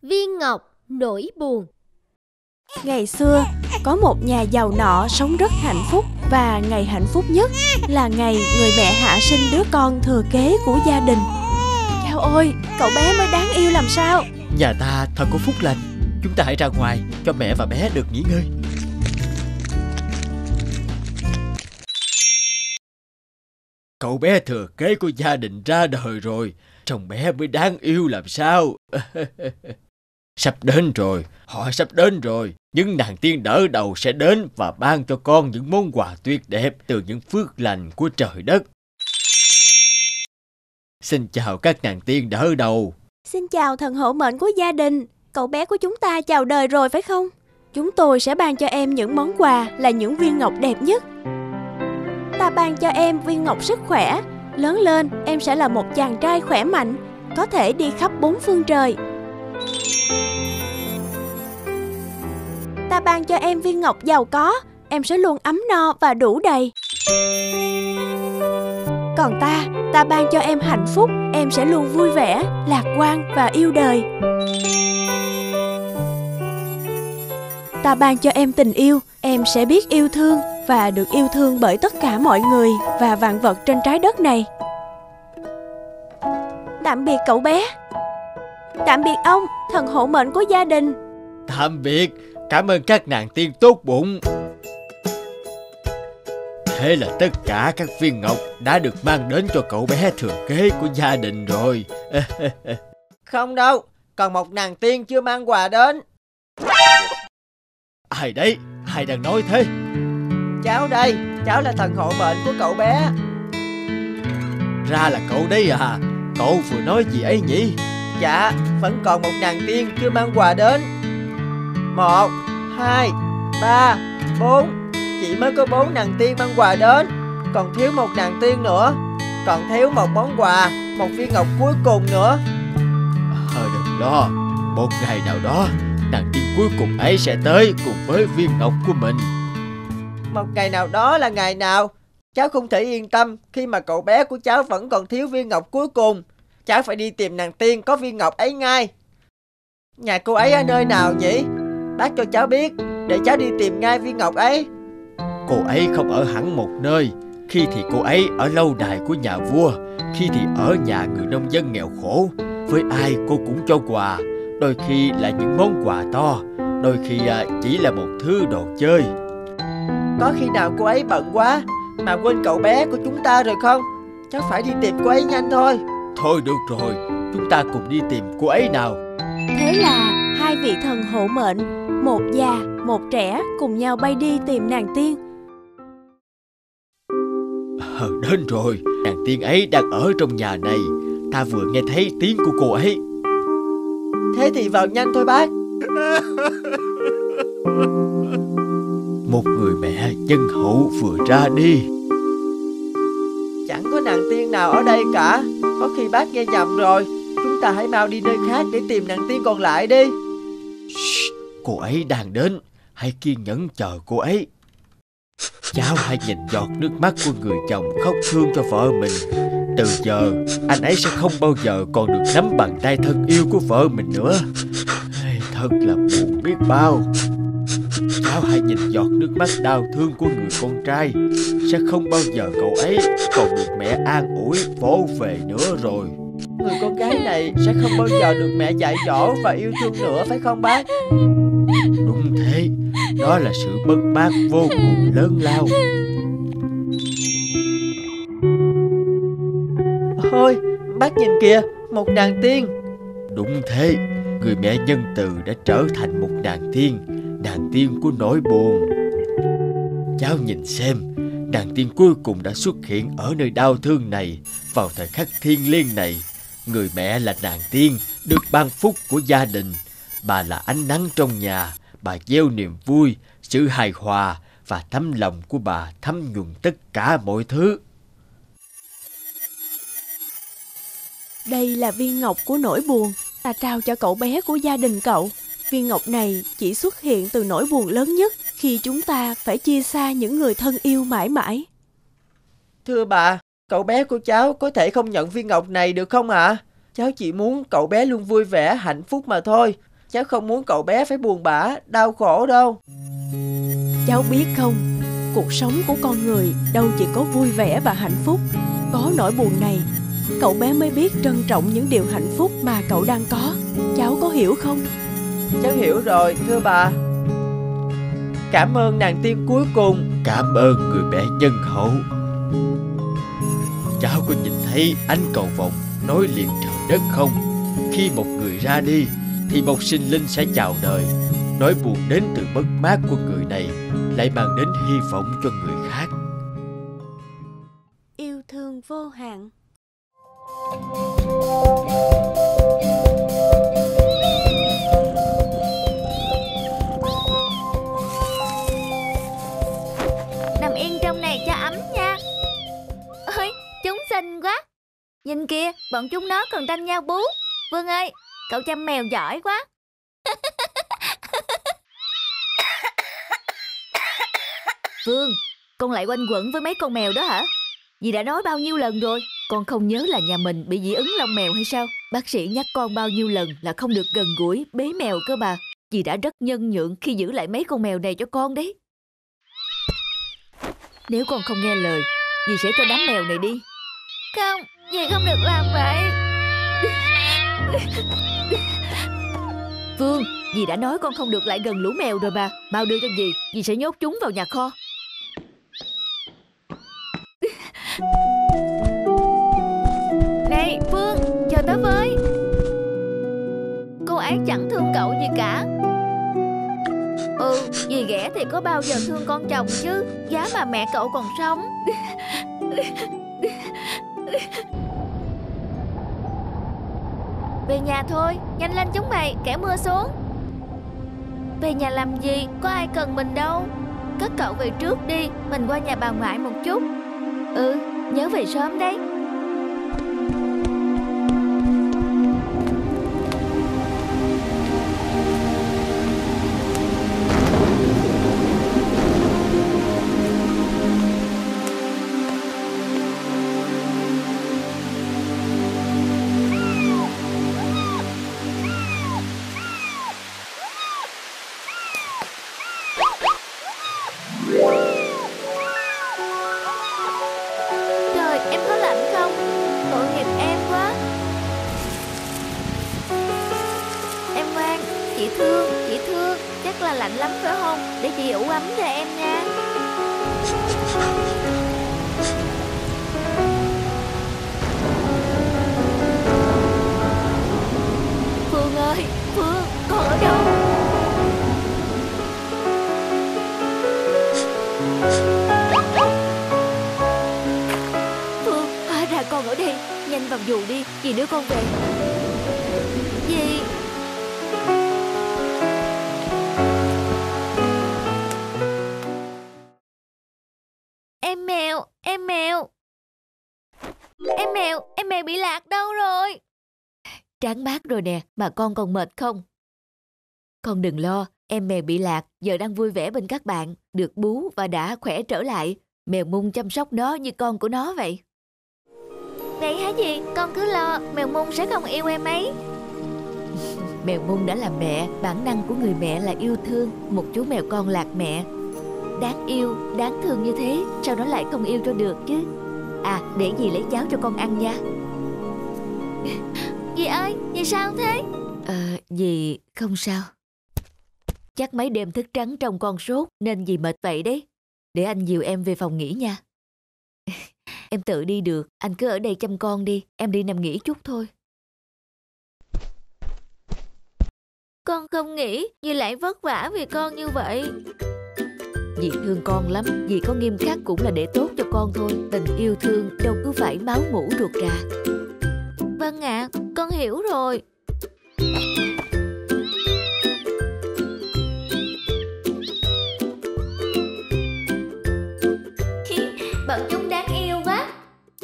Viên ngọc nỗi buồn. Ngày xưa, có một nhà giàu nọ sống rất hạnh phúc, và ngày hạnh phúc nhất là ngày người mẹ hạ sinh đứa con thừa kế của gia đình. Chao ơi, cậu bé mới đáng yêu làm sao? Nhà ta thật có phúc lành. Chúng ta hãy ra ngoài cho mẹ và bé được nghỉ ngơi. Cậu bé thừa kế của gia đình ra đời rồi, trông bé mới đáng yêu làm sao. Sắp đến rồi, họ sắp đến rồi. Những nàng tiên đỡ đầu sẽ đến và ban cho con những món quà tuyệt đẹp từ những phước lành của trời đất. Xin chào các nàng tiên đỡ đầu. Xin chào thần hộ mệnh của gia đình. Cậu bé của chúng ta chào đời rồi phải không? Chúng tôi sẽ ban cho em những món quà là những viên ngọc đẹp nhất. Ta ban cho em viên ngọc sức khỏe. Lớn lên em sẽ là một chàng trai khỏe mạnh, có thể đi khắp bốn phương trời. Ta ban cho em viên ngọc giàu có. Em sẽ luôn ấm no và đủ đầy. Còn ta ban cho em hạnh phúc. Em sẽ luôn vui vẻ, lạc quan và yêu đời. Ta ban cho em tình yêu. Em sẽ biết yêu thương và được yêu thương bởi tất cả mọi người và vạn vật trên trái đất này. Tạm biệt cậu bé. Tạm biệt ông, thần hộ mệnh của gia đình. Tạm biệt. Cảm ơn các nàng tiên tốt bụng. Thế là tất cả các viên ngọc đã được mang đến cho cậu bé thừa kế của gia đình rồi. Không đâu, còn một nàng tiên chưa mang quà đến. Ai đấy? Ai đang nói thế? Cháu đây, cháu là thần hộ mệnh của cậu bé. Ra là cậu đấy à? Cậu vừa nói gì ấy nhỉ? Dạ, vẫn còn một nàng tiên chưa mang quà đến. 1, 2, 3, 4. Chỉ mới có 4 nàng tiên mang quà đến. Còn thiếu một nàng tiên nữa. Còn thiếu một món quà, một viên ngọc cuối cùng nữa. Đừng lo, một ngày nào đó nàng tiên cuối cùng ấy sẽ tới cùng với viên ngọc của mình. Một ngày nào đó là ngày nào? Cháu không thể yên tâm khi mà cậu bé của cháu vẫn còn thiếu viên ngọc cuối cùng. Cháu phải đi tìm nàng tiên có viên ngọc ấy ngay. Nhà cô ấy ở nơi nào nhỉ? Bác cho cháu biết để cháu đi tìm ngay viên ngọc ấy. Cô ấy không ở hẳn một nơi. Khi thì cô ấy ở lâu đài của nhà vua, khi thì ở nhà người nông dân nghèo khổ. Với ai cô cũng cho quà. Đôi khi là những món quà to, đôi khi chỉ là một thứ đồ chơi. Có khi nào cô ấy bận quá mà quên cậu bé của chúng ta rồi không? Cháu phải đi tìm cô ấy nhanh thôi. Thôi được rồi, chúng ta cùng đi tìm cô ấy nào. Thế là hai vị thần hộ mệnh, một già, một trẻ cùng nhau bay đi tìm nàng tiên. Đến rồi, nàng tiên ấy đang ở trong nhà này. Ta vừa nghe thấy tiếng của cô ấy. Thế thì vào nhanh thôi bác. Một người mẹ nhân hậu vừa ra đi. Chẳng có nàng tiên nào ở đây cả. Có khi bác nghe nhầm rồi. Chúng ta hãy mau đi nơi khác để tìm nàng tiên còn lại đi. Cô ấy đang đến. Hãy kiên nhẫn chờ cô ấy. Cháu hãy nhìn giọt nước mắt của người chồng khóc thương cho vợ mình. Từ giờ anh ấy sẽ không bao giờ còn được nắm bàn tay thân yêu của vợ mình nữa. Thật là buồn biết bao. Cháu hãy nhìn giọt nước mắt đau thương của người con trai. Sẽ không bao giờ cậu ấy còn được mẹ an ủi vỗ về nữa rồi. Người con gái này sẽ không bao giờ được mẹ dạy dỗ và yêu thương nữa phải không bác? Đúng thế. Đó là sự mất mát vô cùng lớn lao. Ôi, bác nhìn kìa, một nàng tiên. Đúng thế. Người mẹ nhân từ đã trở thành một nàng tiên của nỗi buồn. Cháu nhìn xem, nàng tiên cuối cùng đã xuất hiện ở nơi đau thương này. Vào thời khắc thiêng liêng này, người mẹ là nàng tiên được ban phúc của gia đình. Bà là ánh nắng trong nhà. Bà gieo niềm vui, sự hài hòa và tấm lòng của bà thấm nhuần tất cả mọi thứ. Đây là viên ngọc của nỗi buồn. Ta trao cho cậu bé của gia đình cậu. Viên ngọc này chỉ xuất hiện từ nỗi buồn lớn nhất khi chúng ta phải chia xa những người thân yêu mãi mãi. Thưa bà, cậu bé của cháu có thể không nhận viên ngọc này được không ạ? Cháu chỉ muốn cậu bé luôn vui vẻ, hạnh phúc mà thôi. Cháu không muốn cậu bé phải buồn bã, đau khổ đâu. Cháu biết không, cuộc sống của con người đâu chỉ có vui vẻ và hạnh phúc. Có nỗi buồn này, cậu bé mới biết trân trọng những điều hạnh phúc mà cậu đang có. Cháu có hiểu không? Cháu hiểu rồi, thưa bà. Cảm ơn nàng tiên cuối cùng. Cảm ơn người mẹ nhân hậu. Cháu có nhìn thấy ánh cầu vồng nối liền trời đất không? Khi một người ra đi thì một sinh linh sẽ chào đời. Nỗi buồn đến từ mất mát của người này lại mang đến hy vọng cho người khác. Yêu thương vô hạn. Nằm yên trong này cho ấm nha. Ôi, chúng xinh quá. Nhìn kìa, bọn chúng nó còn tranh nhau bú. Vương ơi, cậu chăm mèo giỏi quá. Vương, con lại quanh quẩn với mấy con mèo đó hả? Dì đã nói bao nhiêu lần rồi, con không nhớ là nhà mình bị dị ứng lông mèo hay sao? Bác sĩ nhắc con bao nhiêu lần là không được gần gũi bế mèo cơ mà. Dì đã rất nhân nhượng khi giữ lại mấy con mèo này cho con đấy. Nếu con không nghe lời, dì sẽ cho đám mèo này đi. Không, dì không được làm vậy. Phương, dì đã nói con không được lại gần lũ mèo rồi mà. Mau đưa cho dì sẽ nhốt chúng vào nhà kho. Này Phương, chờ tớ với. Cô ấy chẳng thương cậu gì cả. Dì ghẻ thì có bao giờ thương con chồng chứ. Giá mà mẹ cậu còn sống. Về nhà thôi, nhanh lên chúng mày, kẻo mưa xuống. Về nhà làm gì, có ai cần mình đâu. Cất cậu về trước đi, mình qua nhà bà ngoại một chút. Nhớ về sớm đấy. Lạnh lắm phải không? Để chị ủ ấm cho em nha. Phương ơi, Phương, con ở đâu? Phương, hóa ra con ở đây. Nhanh vào dù đi, dì đưa con về. Dì. Em mèo bị lạc đâu rồi? Tráng bát rồi nè, mà con còn mệt không? Con đừng lo, em mèo bị lạc giờ đang vui vẻ bên các bạn, được bú và đã khỏe trở lại. Mèo Mung chăm sóc nó như con của nó vậy. Vậy hả dì? Con cứ lo, mèo Mung sẽ không yêu em ấy. Mèo Mung đã là mẹ, bản năng của người mẹ là yêu thương một chú mèo con lạc mẹ. Đáng yêu, đáng thương như thế, sao nó lại không yêu cho được chứ? À, để dì lấy cháo cho con ăn nha. Dì ơi, dì sao thế? Dì không sao. Chắc mấy đêm thức trắng trong con sốt nên dì mệt vậy đấy. Để anh dìu em về phòng nghỉ nha. Em tự đi được, anh cứ ở đây chăm con đi. Em đi nằm nghỉ chút thôi. Con không nghĩ dì lại vất vả vì con như vậy. Dì thương con lắm, dì có nghiêm khắc cũng là để tốt cho con thôi. Tình yêu thương đâu cứ phải máu mủ ruột rà. Vâng ạ, con hiểu rồi. Bọn chúng đáng yêu quá.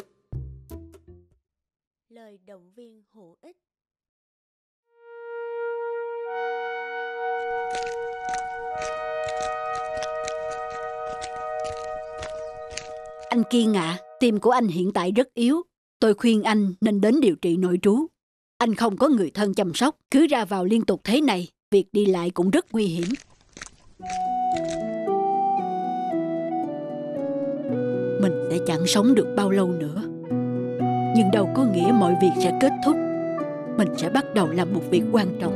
Lời động viên hữu ích. Anh Kiên ạ, tim của anh hiện tại rất yếu. Tôi khuyên anh nên đến điều trị nội trú. Anh không có người thân chăm sóc, cứ ra vào liên tục thế này, việc đi lại cũng rất nguy hiểm. Mình sẽ chẳng sống được bao lâu nữa. Nhưng đâu có nghĩa mọi việc sẽ kết thúc. Mình sẽ bắt đầu làm một việc quan trọng.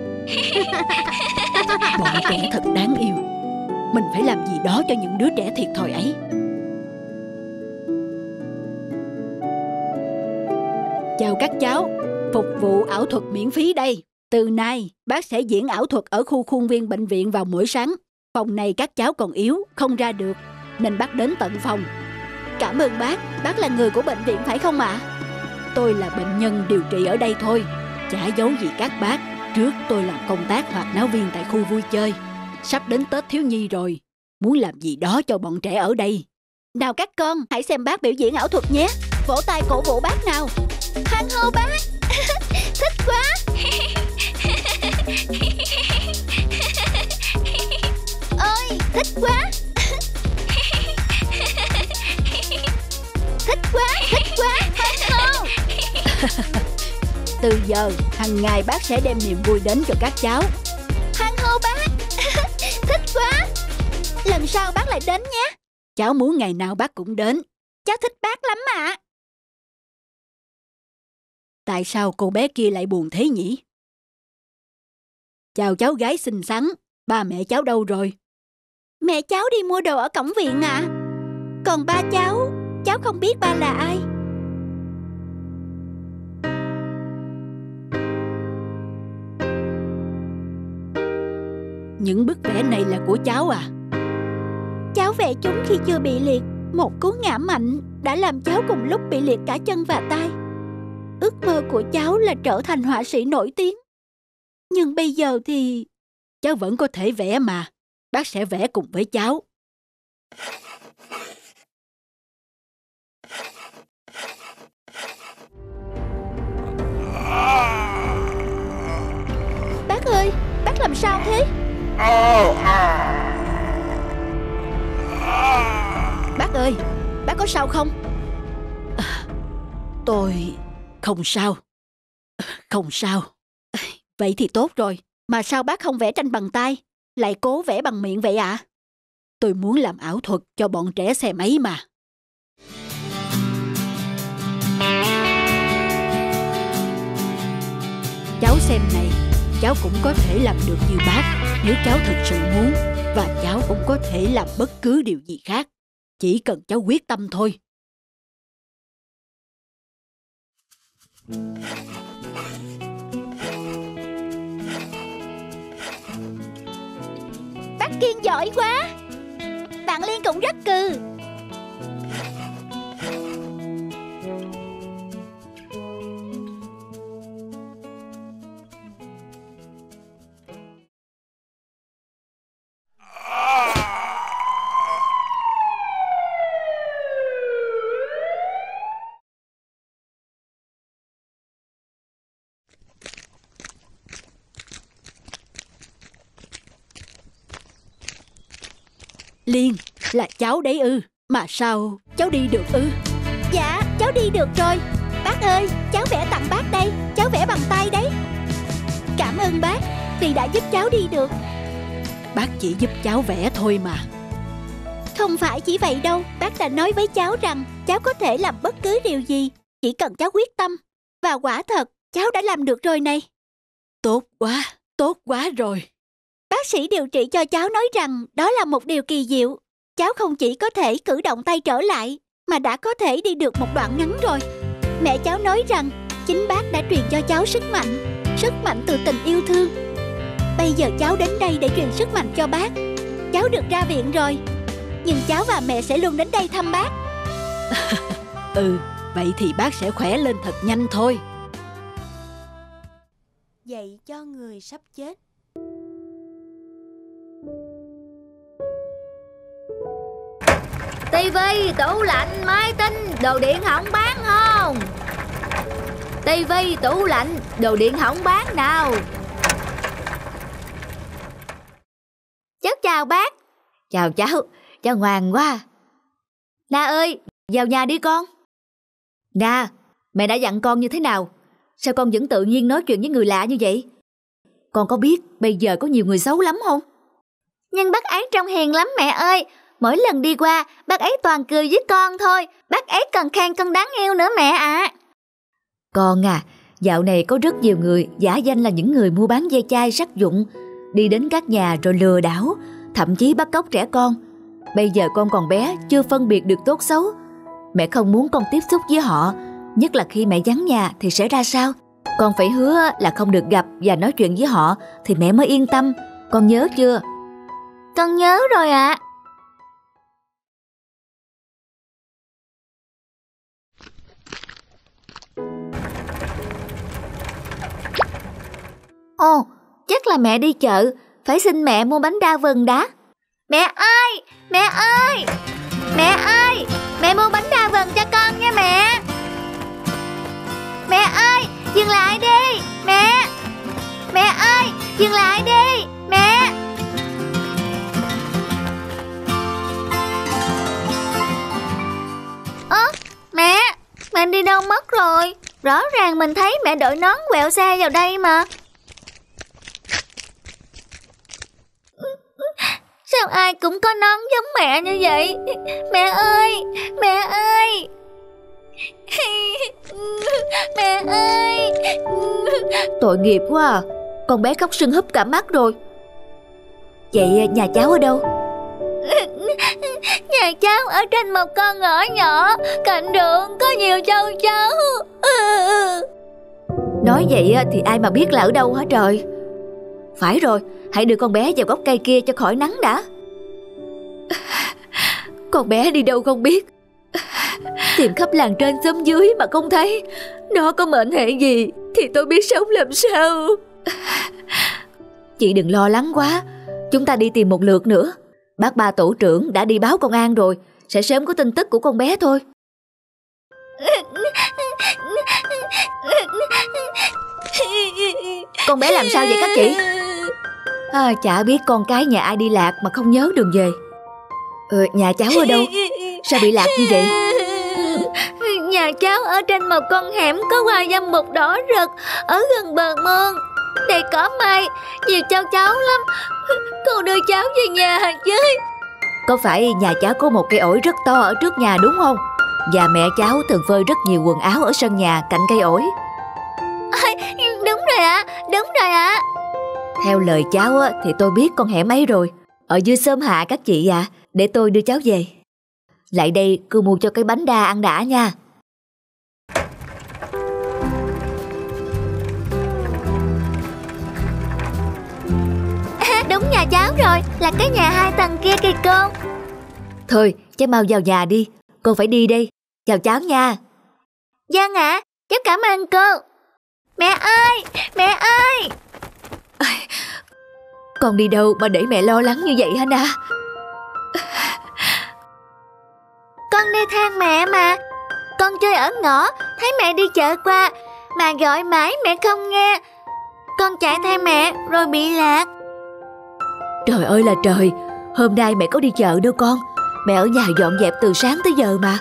Bọn trẻ thật đáng yêu. Mình phải làm gì đó cho những đứa trẻ thiệt thòi ấy. Chào các cháu, phục vụ ảo thuật miễn phí đây. Từ nay, bác sẽ diễn ảo thuật ở khu khuôn viên bệnh viện vào mỗi sáng. Phòng này các cháu còn yếu, không ra được, nên bác đến tận phòng. Cảm ơn bác là người của bệnh viện phải không ạ? Tôi là bệnh nhân điều trị ở đây thôi, chả giấu gì các bác. Trước tôi làm công tác hoạt náo viên tại khu vui chơi. Sắp đến Tết thiếu nhi rồi, muốn làm gì đó cho bọn trẻ ở đây. Nào các con, hãy xem bác biểu diễn ảo thuật nhé. Vỗ tay cổ vũ bác nào. Hoan hô bác. Thích quá. Ôi, thích quá. Thích quá, hoan hô. Từ giờ, hàng ngày bác sẽ đem niềm vui đến cho các cháu. Hoan hô bác. Thích quá. Lần sau bác lại đến nhé. Cháu muốn ngày nào bác cũng đến. Cháu thích bác lắm ạ. Tại sao cô bé kia lại buồn thế nhỉ? Chào cháu gái xinh xắn. Ba mẹ cháu đâu rồi? Mẹ cháu đi mua đồ ở cổng viện ạ. Còn ba cháu không biết ba là ai. Những bức vẽ này là của cháu à? Cháu vẽ chúng khi chưa bị liệt. Một cú ngã mạnh đã làm cháu cùng lúc bị liệt cả chân và tay. Ước mơ của cháu là trở thành họa sĩ nổi tiếng. Nhưng bây giờ thì... Cháu vẫn có thể vẽ mà. Bác sẽ vẽ cùng với cháu. Bác ơi, bác làm sao thế? Bác ơi, bác có sao không? Tôi không sao. Không sao. Vậy thì tốt rồi. Mà sao bác không vẽ tranh bằng tay, lại cố vẽ bằng miệng vậy ạ? Tôi muốn làm ảo thuật cho bọn trẻ xem ấy mà. Cháu xem này, cháu cũng có thể làm được như bác nếu cháu thật sự muốn. Và cháu cũng có thể làm bất cứ điều gì khác. Chỉ cần cháu quyết tâm thôi. Bác Kiên giỏi quá. Bạn Liên cũng rất cừ. Liên, là cháu đấy ư? Mà sao cháu đi được ư? Dạ, cháu đi được rồi. Bác ơi, cháu vẽ tặng bác đây. Cháu vẽ bằng tay đấy. Cảm ơn bác vì đã giúp cháu đi được. Bác chỉ giúp cháu vẽ thôi mà. Không phải chỉ vậy đâu. Bác đã nói với cháu rằng cháu có thể làm bất cứ điều gì, chỉ cần cháu quyết tâm. Và quả thật, cháu đã làm được rồi này. Tốt quá rồi. Bác sĩ điều trị cho cháu nói rằng đó là một điều kỳ diệu. Cháu không chỉ có thể cử động tay trở lại, mà đã có thể đi được một đoạn ngắn rồi. Mẹ cháu nói rằng chính bác đã truyền cho cháu sức mạnh từ tình yêu thương. Bây giờ cháu đến đây để truyền sức mạnh cho bác. Cháu được ra viện rồi, nhưng cháu và mẹ sẽ luôn đến đây thăm bác. Vậy thì bác sẽ khỏe lên thật nhanh thôi. Dạy cho người sắp chết. Tivi, tủ lạnh, máy tính, đồ điện hỏng bán không? Tivi, tủ lạnh, đồ điện hỏng bán nào? Cháu chào bác. Chào cháu ngoan quá. Na ơi, vào nhà đi con. Na, mẹ đã dặn con như thế nào? Sao con vẫn tự nhiên nói chuyện với người lạ như vậy? Con có biết bây giờ có nhiều người xấu lắm không? Nhưng bác ấy trông hiền lắm mẹ ơi. Mỗi lần đi qua, bác ấy toàn cười với con thôi. Bác ấy còn khen con đáng yêu nữa mẹ ạ. Con à, dạo này có rất nhiều người giả danh là những người mua bán ve chai sắc dụng, đi đến các nhà rồi lừa đảo, thậm chí bắt cóc trẻ con. Bây giờ con còn bé, chưa phân biệt được tốt xấu. Mẹ không muốn con tiếp xúc với họ, nhất là khi mẹ vắng nhà thì sẽ ra sao. Con phải hứa là không được gặp và nói chuyện với họ thì mẹ mới yên tâm. Con nhớ chưa? Con nhớ rồi ạ. Ồ, chắc là mẹ đi chợ. Phải xin mẹ mua bánh đa vừng đã. Mẹ ơi, mẹ ơi, mẹ ơi, mẹ mua bánh đa vừng cho con nha mẹ. Mẹ ơi, dừng lại đi, mẹ. Mẹ ơi, dừng lại đi, mẹ. Mẹ đi đâu mất rồi? Rõ ràng mình thấy mẹ đội nón quẹo xe vào đây mà. Sao ai cũng có nón giống mẹ như vậy? Mẹ ơi, mẹ ơi. Mẹ ơi. Tội nghiệp quá à. Con bé khóc sưng húp cả mắt rồi. Vậy nhà cháu ở đâu? Nhà cháu ở trên một con ngõ nhỏ, cạnh đường có nhiều châu chấu. Nói vậy thì ai mà biết là ở đâu hả trời. Phải rồi, hãy đưa con bé vào gốc cây kia cho khỏi nắng đã. Con bé đi đâu không biết. Tìm khắp làng trên xóm dưới mà không thấy. Nó có mệnh hệ gì thì tôi biết sống làm sao. Chị đừng lo lắng quá. Chúng ta đi tìm một lượt nữa. Bác Ba tổ trưởng đã đi báo công an rồi, sẽ sớm có tin tức của con bé thôi. Con bé làm sao vậy các chị? Chả biết con cái nhà ai đi lạc mà không nhớ đường về. Nhà cháu ở đâu? Sao bị lạc như vậy? Nhà cháu ở trên một con hẻm có hoa dâm bụt đỏ rực, ở gần bờ mương. Đây cỏ mai, nhiều châu chấu lắm. Cô đưa cháu về nhà chứ. Có phải nhà cháu có một cây ổi rất to ở trước nhà đúng không? Và mẹ cháu thường phơi rất nhiều quần áo ở sân nhà cạnh cây ổi. Đúng rồi ạ, đúng rồi ạ. Theo lời cháu thì tôi biết con hẻm ấy rồi. Ở dưới xóm Hạ các chị ạ. Để tôi đưa cháu về. Lại đây, cô mua cho cái bánh đa ăn đã nha. Đúng nhà cháu rồi, là cái nhà 2 tầng kia kìa cô. Thôi, cháu mau vào nhà đi. Con phải đi đây. Chào cháu nha. Vâng ạ, cháu cảm ơn cô. Mẹ ơi, mẹ ơi. Con đi đâu mà để mẹ lo lắng như vậy hả Na? Con đi theo mẹ mà. Con chơi ở ngõ, thấy mẹ đi chợ qua, mà gọi mãi mẹ không nghe. Con chạy theo mẹ rồi bị lạc. Trời ơi là trời, hôm nay mẹ có đi chợ đâu con. Mẹ ở nhà dọn dẹp từ sáng tới giờ mà.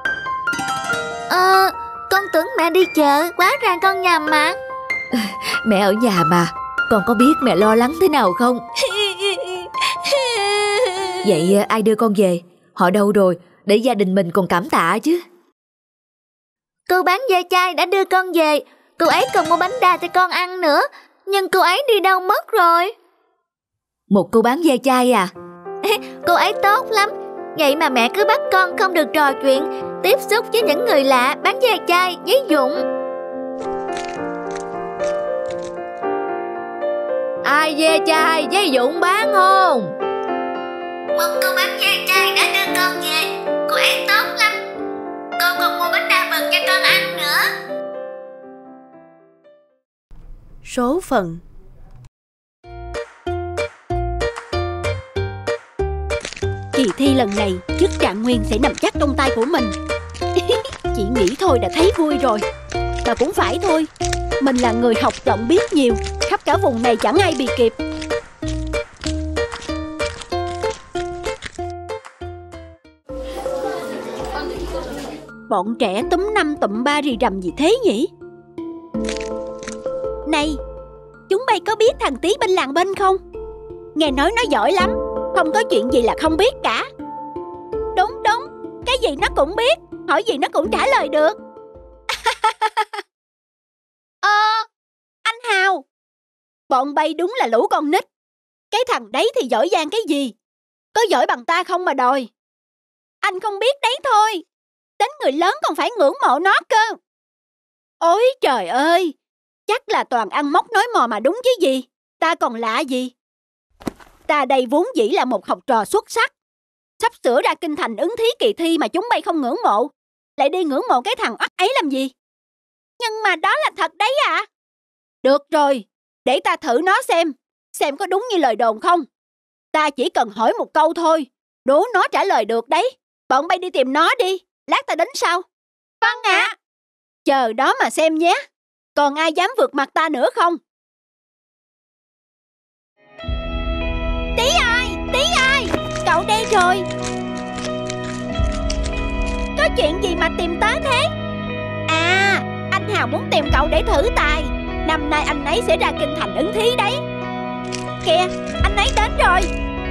Con tưởng mẹ đi chợ, hóa ra con nhầm mà. Mẹ ở nhà mà. Con có biết mẹ lo lắng thế nào không? Vậy ai đưa con về? Họ đâu rồi? Để gia đình mình còn cảm tạ chứ. Cô bán ve chai đã đưa con về. Cô ấy còn mua bánh đa cho con ăn nữa. Nhưng cô ấy đi đâu mất rồi? Một cô bán ve chai à? Cô ấy tốt lắm. Vậy mà mẹ cứ bắt con không được trò chuyện, tiếp xúc với những người lạ bán ve chai, giấy dụng. Ai ve chai, giấy dụng bán không? Một cô bán ve chai đã đưa con về. Cô ấy tốt lắm. Cô còn mua bánh đa vừng cho con ăn nữa. Số phận. Kỳ thi lần này chức trạng nguyên sẽ nằm chắc trong tay của mình. Chỉ nghĩ thôi đã thấy vui rồi. Mà cũng phải thôi, mình là người học rộng biết nhiều, khắp cả vùng này chẳng ai bì kịp. Bọn trẻ túm 5 tụm 3 rì rầm gì thế nhỉ? Này, chúng bay có biết thằng Tí bên làng bên không? Nghe nói nó giỏi lắm, không có chuyện gì là không biết cả. Đúng, cái gì nó cũng biết, hỏi gì nó cũng trả lời được. Anh Hào, bọn bay đúng là lũ con nít. Cái thằng đấy thì giỏi giang cái gì, có giỏi bằng ta không mà đòi. Anh không biết đấy thôi, đến người lớn còn phải ngưỡng mộ nó cơ. Ôi trời ơi, chắc là toàn ăn móc nói mò mà đúng chứ gì. Ta còn lạ gì. Ta đây vốn dĩ là một học trò xuất sắc, sắp sửa ra kinh thành ứng thí kỳ thi mà chúng bay không ngưỡng mộ, lại đi ngưỡng mộ cái thằng oắt ấy làm gì? Nhưng mà đó là thật đấy ạ. Được rồi, để ta thử nó xem có đúng như lời đồn không. Ta chỉ cần hỏi một câu thôi, đố nó trả lời được đấy. Bọn bay đi tìm nó đi, lát ta đến sau. Vâng ạ. Chờ đó mà xem nhé. Còn ai dám vượt mặt ta nữa không? Tí ơi, cậu đây rồi. Có chuyện gì mà tìm tới thế? À, anh Hào muốn tìm cậu để thử tài. Năm nay anh ấy sẽ ra kinh thành ứng thí đấy. Kìa, anh ấy đến rồi.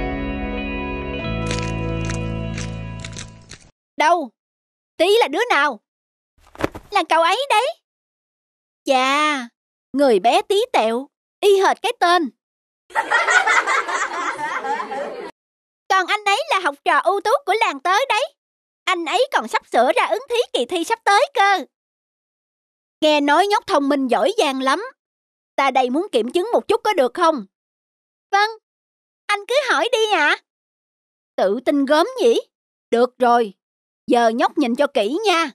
Đâu? Tí là đứa nào? Là cậu ấy đấy. Chà, người bé tí tẹo, y hệt cái tên. Còn anh ấy là học trò ưu tú của làng tới đấy. Anh ấy còn sắp sửa ra ứng thí kỳ thi sắp tới cơ. Nghe nói nhóc thông minh giỏi giang lắm. Ta đây muốn kiểm chứng một chút có được không? Vâng, anh cứ hỏi đi ạ. Tự tin gớm nhỉ? Được rồi, giờ nhóc nhìn cho kỹ nha.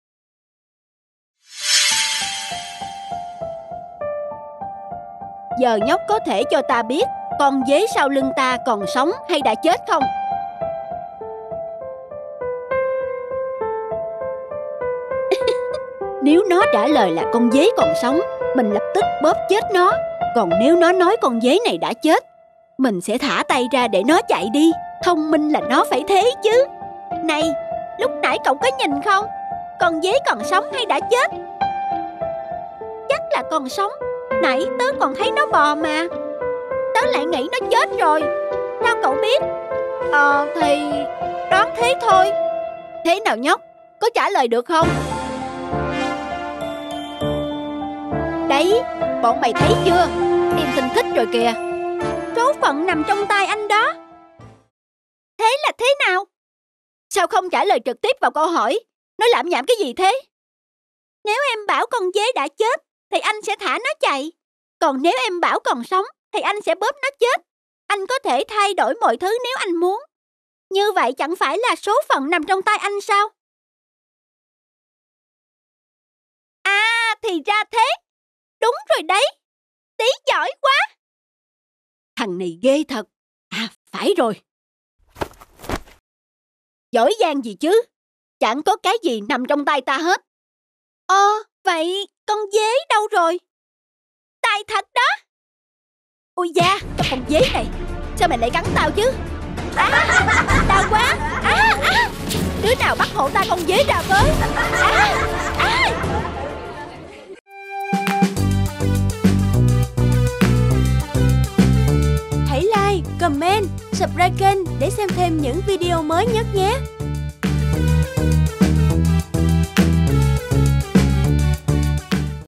Giờ nhóc có thể cho ta biết con dế sau lưng ta còn sống hay đã chết không? Nếu nó trả lời là con dế còn sống, mình lập tức bóp chết nó. Còn nếu nó nói con dế này đã chết, mình sẽ thả tay ra để nó chạy đi. Thông minh là nó phải thế chứ. Này, lúc nãy cậu có nhìn không? Con dế còn sống hay đã chết? Chắc là còn sống. Nãy tớ còn thấy nó bò mà. Tớ lại nghĩ nó chết rồi. Sao cậu biết? Thì đoán thế thôi. Thế nào nhóc? Có trả lời được không? Đấy, bọn mày thấy chưa? Em tinh thích rồi kìa. Số phận nằm trong tay anh đó. Thế là thế nào? Sao không trả lời trực tiếp vào câu hỏi? Nói lảm nhảm cái gì thế? Nếu em bảo con dế đã chết thì anh sẽ thả nó chạy. Còn nếu em bảo còn sống thì anh sẽ bóp nó chết. Anh có thể thay đổi mọi thứ nếu anh muốn. Như vậy chẳng phải là số phận nằm trong tay anh sao? À, thì ra thế. Đúng rồi đấy. Tí giỏi quá. Thằng này ghê thật. À, phải rồi. Giỏi giang gì chứ? Chẳng có cái gì nằm trong tay ta hết. Vậy con dế đâu rồi? Tài thật đó. Ôi da, cái con dế này, sao mày lại cắn tao chứ? Đau quá. Đứa nào bắt hộ ta con dế ra với. Hãy like, comment, subscribe kênh để xem thêm những video mới nhất nhé.